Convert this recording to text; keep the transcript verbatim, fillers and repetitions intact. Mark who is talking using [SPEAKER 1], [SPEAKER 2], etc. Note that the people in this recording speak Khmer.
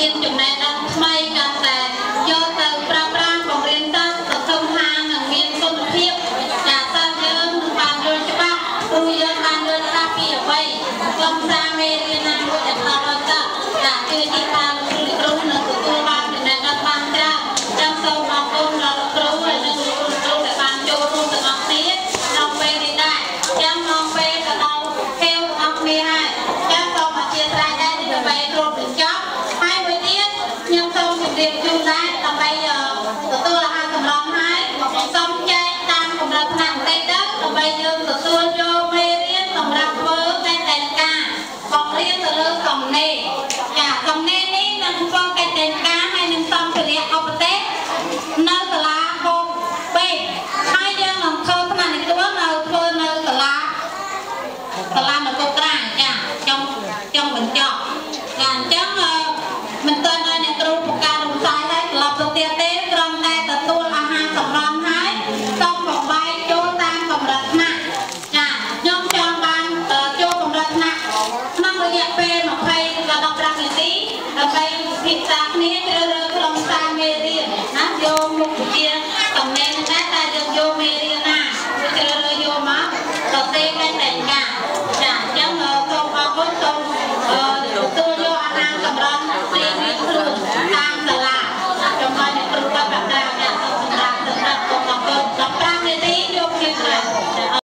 [SPEAKER 1] មានចំណេះដឹងថ្មីកាន់តែយកទៅប្រើប្រាស់បង្រៀនសិស្សសង្គមថានឹងមានគុណភាពចាសិស្សយើងនឹងបានយល់ច្បាស់គ្រូយើងបានយល់ថាពីអ្វីខ្លឹមសារមេរៀនណាមួយដែលផ្ដល់ដល់សិស្សចាគឺទីថាគ្រូគ្រូនឹងទទួលបានចំណេះដឹងបានច្រើនចឹងសូមអរគុណដល់គ្រូហើយនិងគ្រូគ្រូដែលបានចូលរួមទាំងអស់គ្នាក្នុងពេលនេះដែរចឹងមកពេលទៅដល់ពេលទាំងអស់គ្នាហើយចឹងសូមអធិស្ឋានដែរដើម្បីគ្រប់បញ្ចប់ហើយមួយទៀតខ្ញុំសូមជម្រាបជូនដែរដើម្បីទទួលអាហារសម្រន់ហើយសូមចែកតាមកម្រិតថ្នាក់បន្តិចទៅដើម្បីយើងទទួលយកមេរៀនសម្រាប់ធ្វើកិច្ចតែងការបង្រៀនទៅលើសំណេរចាសំណេរនេះនឹងធ្វើកិច្ចតែងការហើយនឹងសម្ភារៈឧបទេសនៅសាលាហូបពេកហើយយើងនឹងធ្វើថ្នាក់និទាននៅធ្វើនៅសាលាសាលានគរត្រាចាចង់ចង់បញ្ចប់ចាអញ្ចឹងមិនទាន់ឲ្យអ្នកគ្រូបង្កើតរំសាយហើយត្រឡប់ទៅទៀតទេគ្រាន់តែទទួលអាហារសម្រន់ហើយសូមបំបែកចូលតាមកម្រិតថ្នាក់ចាខ្ញុំចង់បានចូលកម្រិតថ្នាក់ក្នុងរយៈពេលម្ភៃដល់ដប់ប្រាំនាទីដើម្បីពិភាក្សាគ្នាជ្រើសរើសខ្លឹមសារមេរៀនណាយកមុខវិជ្ជាតំណែងដែរតែយើងយកមេរៀនណាជ្រើសរើសយកមកទៅទេកិច្ចតែងការចាអញ្ចឹងសូមអរគុណសូមទទួលយកអាហារសម្រន់ព្រៀងរៀងខ្លួនតាមសាលាចំណុចអ្នកគ្រូបាត់បាក់ដាចាសូមសម្រាប់សម្រាប់កុំអរគុណដប់ប្រាំនាទីយកគ្នា